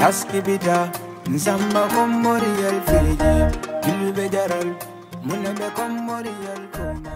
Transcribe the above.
taskibida nzamba komoriel feji ilbe jaral munebe komoriel koma